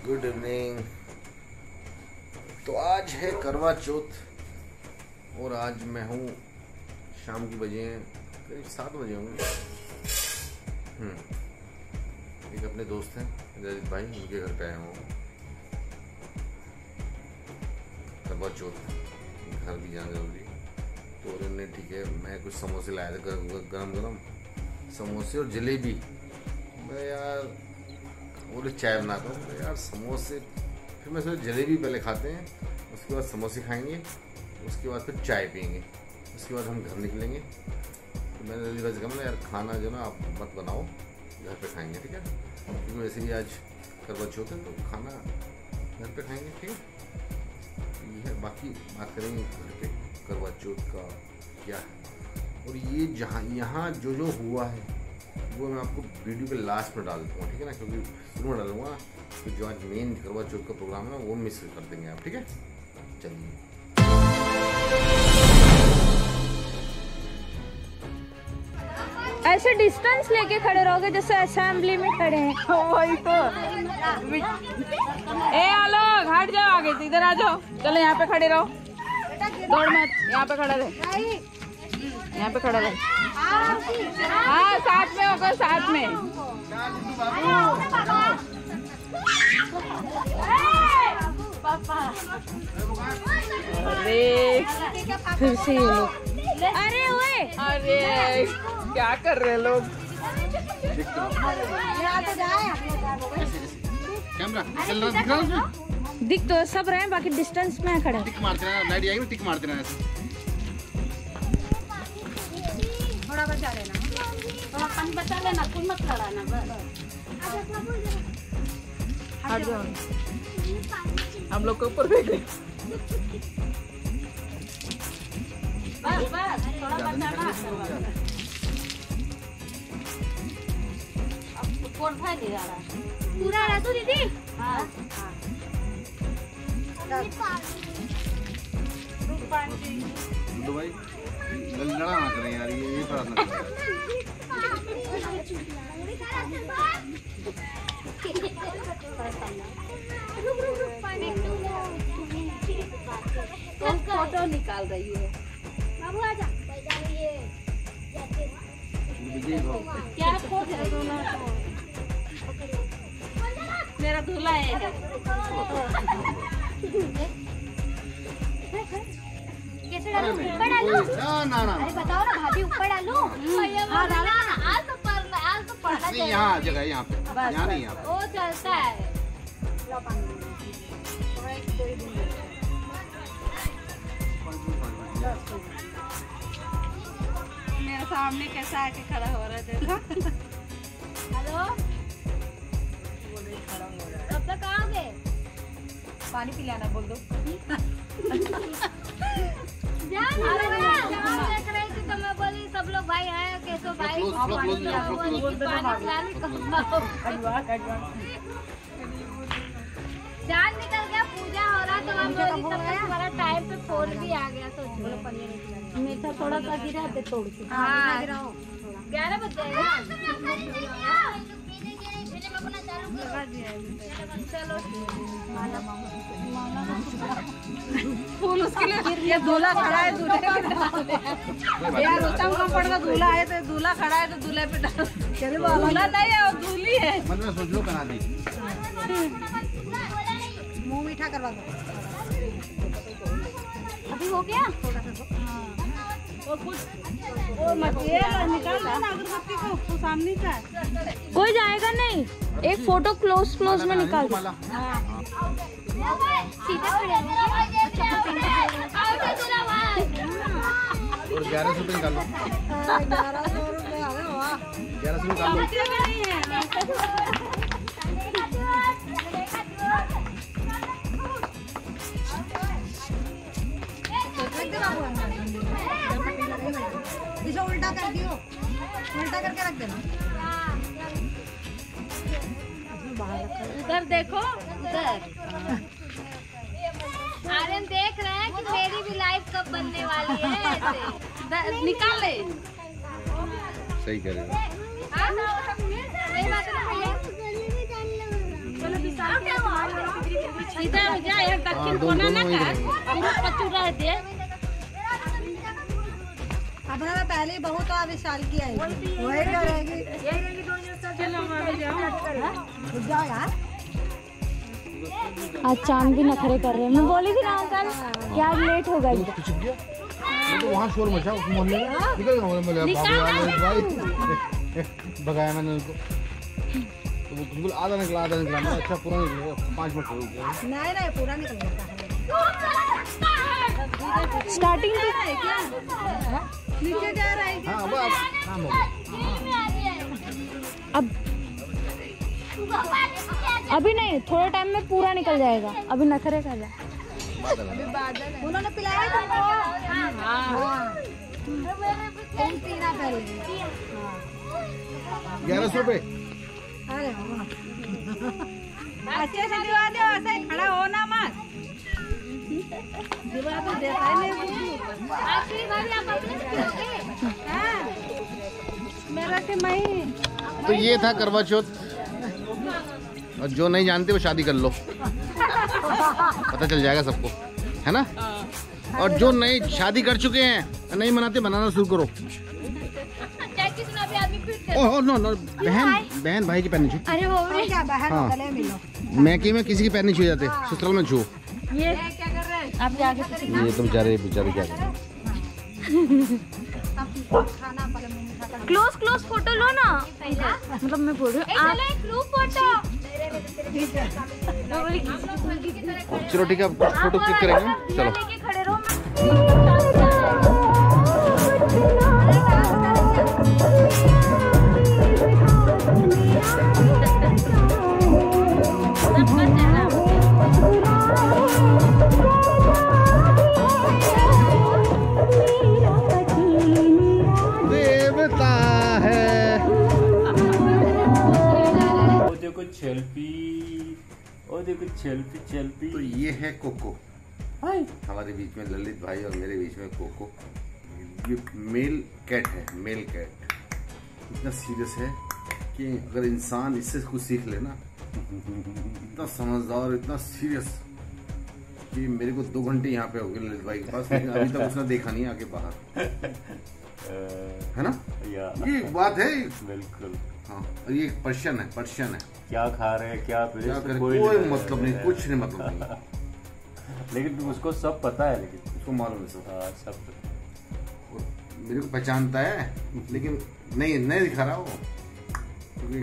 Good evening. तो आज है करवा चौथ और आज मैं हूँ, शाम की बजे हैं करीब 7 बजे होंगे। एक अपने दोस्त हैं रजित भाई, उनके घर पे आया हूँ। करवा चौथ घर भी जाना जरूरी, तो उन्होंने ठीक है मैं कुछ समोसे लाया था, गरम गरम समोसे और जलेबी। मैं यार बोले चाय बना दो यार, समोसे। फिर मैं सोचा जलेबी पहले खाते हैं, उसके बाद समोसे खाएंगे, उसके बाद फिर चाय पियेंगे, उसके बाद हम घर निकलेंगे। तो मैंने जल्दी बस कहा यार खाना जो ना आप मत बनाओ, घर पे खाएंगे, ठीक है। क्योंकि वैसे ही आज करवा चौथ है तो खाना घर पे खाएंगे, ठीक है। ये है, बाकी बात करेंगे घर पे करवा चौथ का क्या है। और ये जहाँ यहाँ जो जो हुआ है वो मैं आपको वीडियो के लास्ट में डाल दूँगा, ठीक है ना, क्योंकि शुरू में डालूंगा तो जो आज मेन करवा चौथ का प्रोग्राम है ना वो मिस कर देंगे आप, ठीक है। चलिए ऐसे डिस्टेंस लेके खड़े रहोगे जैसे असेंबली में खड़े हैं। वही तो। ए आलोक हट जाओ आगे से, इधर आ जाओ। चलो यहाँ पे खड़े रहो, दौड़ मत, यहाँ पे खड़े रहे, यहाँ पे खड़े रहे। हाँ साथ में होकर साथ में। अरे फिर से ये लोग, अरे ओए, अरे क्या कर रहे लोग। कैमरा चल रहा, दिख रहा है? दिख तो सब रहे हैं, बाकी डिस्टेंस में खड़े। टिक मारते रहना, लाइट आएगी टिक मारते रहना ऐसे। थोड़ा बचा लेना, थोड़ा पानी बचा लेना, कुछ मत लड़ाना। हट जाओ, हम लोग को ऊपर फेंक गए। बस बस थोड़ा बचाना। अब कौन भाई ले जा रहा है? पूरा रहा तू दीदी। हाँ तो भाई लड़ा ना करें यार, ये प्रार्थना फोटो निकाल रही है। बाबू आजा। क्या फोटो? मेरा दूल्हा है। कैसे डालूं? ऊपर डालूं? ना ना अरे बताओ ना भाभी, ऊपर डालूं? हाँ डाला ना। आज तो पढ़ना चाहिए। यहाँ जगह यहाँ पे, यहाँ नहीं यहाँ पे। वो चलता है। मेरे सामने कैसा आके खड़ा हो रहा है देखा। हेलो, कब तक आओगे? पानी पिलाना बोल दो। देख रही थी तो मैं बोली सब लोग भाई हैं, कैसो भाई पानी पिलाने चांद निकल गया, पूजा हो रहा तो हम बोली तब तक हमारा टाइम पे फोन भी आ गया। तो मीठा थोड़ा सा गिरा दे तोड़ के। हाँ 11 बज जाएगा। चलो फूल उसके लिए, ये दूल्हा खड़ा है, दूल्हे पे डाल दे यार। उत्तम कंफर्ट का दूल्हा है तो दूल्हा खड़ा है तो दूल्हे पे डाल। दूल्हा नहीं है वो दूल्ही है। मतलब सोच लो बना दी। मुंह मीठा करवा दो। अभी हो गया? और कुछ वो मत निकाल दो ना अगरबत्ती को, तो सामने का कोई जाएगा नहीं, एक फोटो क्लोज में निकाल दो। सीधा खड़े और 1100 रुपये निकाल लो। 1100 रुपये। 1100 निकाल लो। इसे उल्टा कर दियो, उल्टा करके रख देना। उधर देखो, उधर आर्यन देख रहे हैं कि मेरी भी लाइफ कब बनने वाली है। ऐसे निकाल ले। सही कह रहे हो। सही बात है ना भैया। चलो सीधा हो जा यार, दक्षिण कोना ना कर पूरा पचूरा दे। अपना तो पहले बहुत आगे साल की आएगी, वही करेगी। चलो आगे जाओ। जाओ यार। आज चांद भी नखरे कर रहे हैं। मैं बोली थी ना कल क्या लेट हो गई। तो वहाँ शोर मचा उस मोहल्ले में, निकल गया मोहल्ले में भाई भगाया मैंने उनको। तो वो बिल्कुल आधा निकला मैं अच्छा पूरा निकलेगा 5 मिनट हो गए। नहीं पूरा निकल जाता है। स्टार्टिंग से नीचे जा रहा है। हाँ अब काम हो गया। अब अभी नहीं, थोड़े टाइम में पूरा निकल जाएगा। अभी नखरे कर रहा है। उन्होंने पिलाया तुमको? तुम पीना पहले। 1100 रुपये। अरे अच्छे से दिवा दो, ऐसे खड़ा होना मत। दिवा तो देता ही नहीं। आखिरी बार आप अपने पियोगे? हाँ मेरा के मई। तो ये था करवा चौथ। और जो नहीं जानते वो शादी कर लो, पता चल जाएगा सबको, है ना। और जो नहीं शादी कर चुके हैं नहीं मनाते, बनाना शुरू करो। ओह नो नो, बहन भाई की पैर नहीं छू। अरे वो क्या बहन हाँ। गले मिलो। मैके में किसी की पैर नहीं छू जाते, ससुराल में छू। ये क्या कर रहे हैं आप? जाके ये तो बेचारे क्या कर रहे हैं। खाना पहले मम्मी खा कर। क्लोज फोटो लो ना। मतलब मैं बोल रही हूँ आप ग्रुप फोटो। चलो ठीक है, फोटो क्लिक करेंगे। चलो लेके खड़े रहो। देवता है। देखो सेल्फी, ओ देखो सेल्फी। तो ये है कोको, हमारे बीच में ललित भाई और मेरे बीच में कोको। ये मेल कैट है, मेल कैट इतना सीरियस है कि अगर इंसान इससे कुछ सीख ले ना, इतना समझदार, इतना सीरियस कि मेरे को 2 घंटे यहाँ पे हो गए ललित भाई के पास, लेकिन अभी तक उसने देखा नहीं आके बाहर, है ना। ये एक बात है बिल्कुल। हाँ, और ये पर्शियन है। क्या खा रहे हैं, क्या पी रहे हैं, कोई मतलब नहीं, कुछ नहीं मतलब नहीं। लेकिन उसको सब पता है, लेकिन उसको मालूम है सब। हाँ, सब पता है। मेरे को पहचानता है लेकिन नहीं दिखा रहा वो, क्योंकि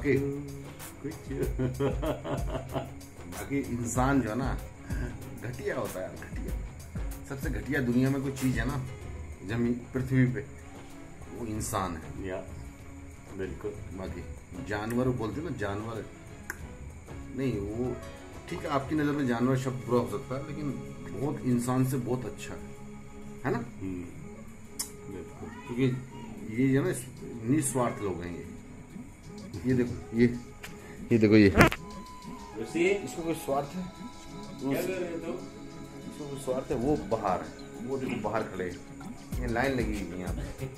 बाकी इंसान जो है ना घटिया होता है, घटिया। सबसे घटिया दुनिया में कोई चीज है ना जमीन पृथ्वी पे, वो इंसान है। या बिल्कुल। बाकी जानवर बोलते हैं ना, जानवर नहीं, वो ठीक है आपकी नजर में जानवर शब्द बुरा हो सकता है, लेकिन बहुत इंसान से बहुत अच्छा है ना। बिल्कुल। क्योंकि ये जो है ना निस्वार्थ लोग हैं। ये देखो, ये देखो, ये इसको कोई स्वार्थ है? इसको कोई स्वार्थ है? वो बाहर है, वो देखो बाहर खड़े, ये लाइन लगी हुई है यहाँ पे।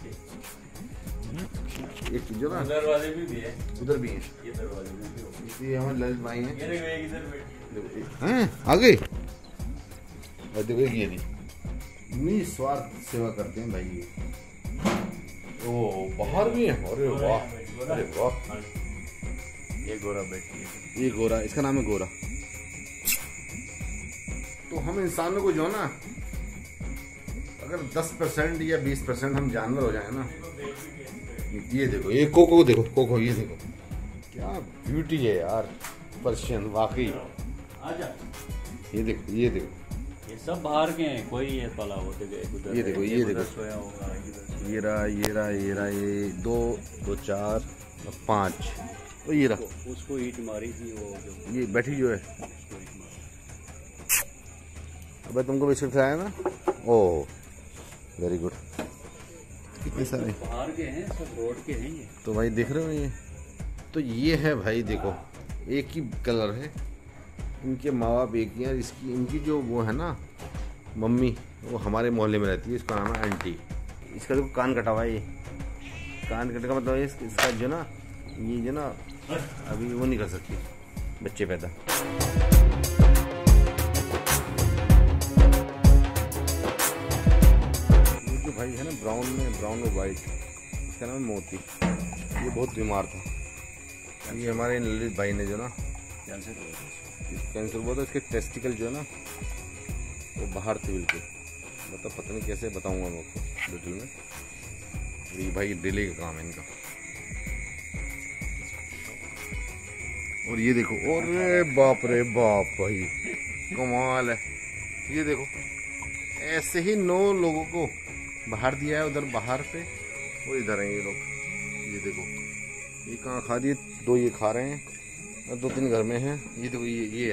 एक जो ना दरवाजे भी है, उधर भी है, ये दरवाजे भी है। इसलिए हमारे ललित भाई हैं। ये देखो, एक इधर हैं आगे देखो, ये निस्वार्थ सेवा करते हैं भाई ये। ओ बाहर भी है, अरे वाह, अरे वाह। ये गोरा बैठी है, ये गोरा, इसका नाम है गोरा। तो हम इंसानों को जो ना अगर 10% या 20% हम जानवर हो जाए ना। ये देखो, ये कोको देखो, कोको ये देखो क्या ब्यूटी है यार, पर्शियन वाकई। ये देखो, ये देखो, ये सब बाहर के हैं, कोई ये पाला होते गए। ये देखो, ये देखो, सोया होगा ये रहा, ये 2 2 4 5, और ये रहा, उसको ईट मारी थी वो जो ये बैठी जो है। अबे तुमको बिस्किट खिलाया ना? Oh very good. कितने सारे बाहर के हैं, सब रोड के हैं ये। तो भाई देख रहे हो ये, तो ये है भाई देखो, एक ही कलर है, इनके माँ बाप एक ही हैं। इसकी इनकी जो वो है ना मम्मी, वो हमारे मोहल्ले में रहती है, इसका नाम है आंटी। इसका देखो कान कटा हुआ है, ये कान कटने का मतलब इसका जो ना, ये जो ना अभी वो नहीं कर सकती बच्चे पैदा। भाई है ना ब्राउन और वाइट, इसका नाम है मोती। ये बहुत बीमार था। ये हमारे ललित भाई ने जो ना कैंसर हुआ था, इसके टेस्टिकल जो है ना वो बाहर थे बिल्कुल। मतलब पता नहीं कैसे बताऊंगा मैं आपको डिटेल में। ये भाई डेली का काम है इनका। और ये देखो, अरे बाप रे बाप भाई कमाल है। ये देखो ऐसे ही 9 लोगों को बाहर दिया है, उधर बाहर पे और इधर हैं ये लोग। ये देखो ये कहाँ खा दिए, 2 ये खा रहे हैं और 2-3 घर में हैं। ये देखो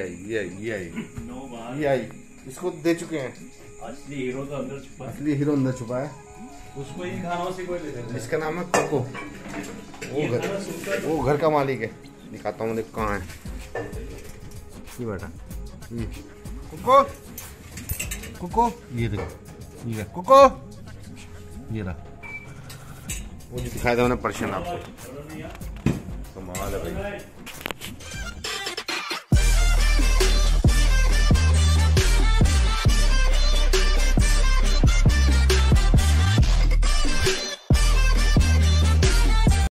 ये आई इसको दे चुके हैं। असली हीरो तो अंदर छुपा है। असली हीरो अंदर छुपा है, उसको ही खाना से कोई ले लेता है। इसका नाम है कोको। वो घर का मालिक है। दिखाता हूँ, देख कहाँ है ये बेटा। ये कोको कोको, ये देखो ये कोको, ये रहा वो जो दिखाया था मैंने पर्शियन आपको। कमाल है भाई।